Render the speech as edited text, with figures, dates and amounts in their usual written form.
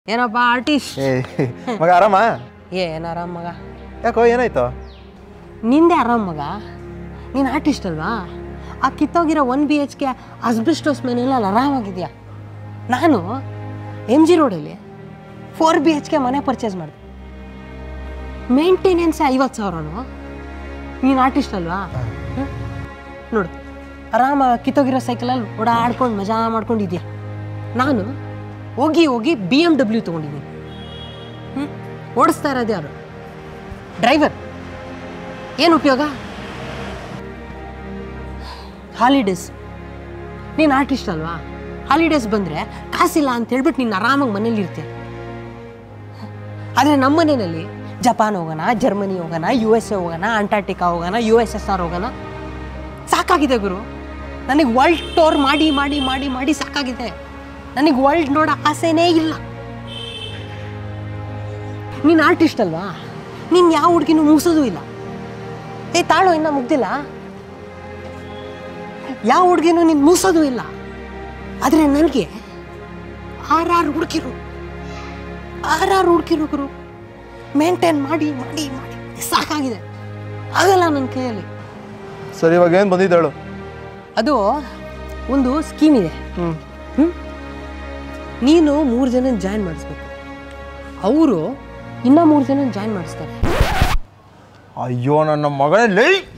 ಏನಪ್ಪ ಆರ್ಟಿಸ್ಟ್ ಮಗ ಆರಾಮ? ಏನು ಆರಾಮ್ ಮಗ. ಯಾಕೋ ಏನಾಯ್ತು? ನಿಂದೆ ಆರಾಮ್ ಮಗ. ನೀನು ಆರ್ಟಿಸ್ಟ್ ಅಲ್ವಾ? ಆ ಕಿತ್ತೋಗಿರೋ 1 BHK ಅಸ್ಬೆಸ್ಟೋಸ್ ಮನೆಯಲ್ಲಿ ಆರಾಮಾಗಿದೆಯಾ? ನಾನು MG ರೋಡಲ್ಲಿ 4 BHK ಮನೆ ಪರ್ಚೇಸ್ ಮಾಡಿದೆ. ಮೇಂಟೆನೆನ್ಸ್ 50,000. ನೀನು ಆರ್ಟಿಸ್ಟ್ ಅಲ್ವಾ? ನೋಡು, ಆರಾಮ ಕಿತ್ತೋಗಿರೋ ಸೈಕಲಲ್ಲಿ ಓಡಾಡ್ಕೊಂಡು ಮಜಾ ಮಾಡ್ಕೊಂಡಿದ್ಯಾ. ನಾನು ಹೋಗಿ BMW ತೊಗೊಂಡಿದ್ದೀನಿ. ಓಡಿಸ್ತಾ ಇರೋದು ಯಾರು? ಡ್ರೈವರ್. ಏನು ಉಪಯೋಗ? ಹಾಲಿಡೇಸ್. ನೀನು ಆರ್ಟಿಸ್ಟ್ ಅಲ್ವಾ? ಹಾಲಿಡೇಸ್ ಬಂದರೆ ಕಾಸಿಲ್ಲ ಅಂತ ಹೇಳ್ಬಿಟ್ಟು ನೀನು ಆರಾಮಾಗಿ ಮನೇಲಿ ಇರ್ತೀಯ. ಆದರೆ ನಮ್ಮ ಮನೆಯಲ್ಲಿ ಜಪಾನ್ ಹೋಗೋಣ, ಜರ್ಮನಿ ಹೋಗೋಣ, USA ಹೋಗೋಣ, ಅಂಟಾರ್ಟಿಕಾ ಹೋಗೋಣ, USSR ಹೋಗೋಣ. ಸಾಕಾಗಿದೆ ಗುರು. ನನಗೆ ವರ್ಲ್ಡ್ ಟೂರ್ ಮಾಡಿ ಮಾಡಿ ಮಾಡಿ ಮಾಡಿ ಸಾಕಾಗಿದೆ. ನನಗೆ ವರ್ಲ್ಡ್ ನೋಡೋ ಆಸೆನೇ ಇಲ್ಲ. ನೀನು ಆರ್ಟಿಸ್ಟ್ ಅಲ್ವಾ? ನೀನು ಯಾವ ಹುಡುಗಿನೂ ಮುಗಿಸೋದು ಇಲ್ಲ. ತಾಳು ಇನ್ನೂ ಮುಗ್ದಿಲ್ಲ. ಯಾವ ಹುಡುಗಿನೂ ನೀನು ಮುಗಿಸೋದು ಇಲ್ಲ. ಆದರೆ ನನಗೆ ಆರಾರು ಹುಡುಗಿರು ಗುರು. ಮೇಂಟೈನ್ ಮಾಡಿ ಮಾಡಿ ಮಾಡಿ ಸಾಕಾಗಿದೆ. ಆಗಲ್ಲ ನನ್ನ ಕೈಯಲ್ಲಿ. ಸರಿ, ಇವಾಗ ಏನು ಬಂದಿದ್ದಾಳು? ಅದು ಒಂದು ಸ್ಕೀಮ್ ಇದೆ. ನೀನು 3 ಜನ ಜಾಯಿನ್ ಮಾಡಿಸ್ಬೇಕು. ಅವರು ಇನ್ನೂ 3 ಜನ ಜಾಯಿನ್ ಮಾಡಿಸ್ತಾರೆ. ಅಯ್ಯೋ ನನ್ನ ಮಗನೇ.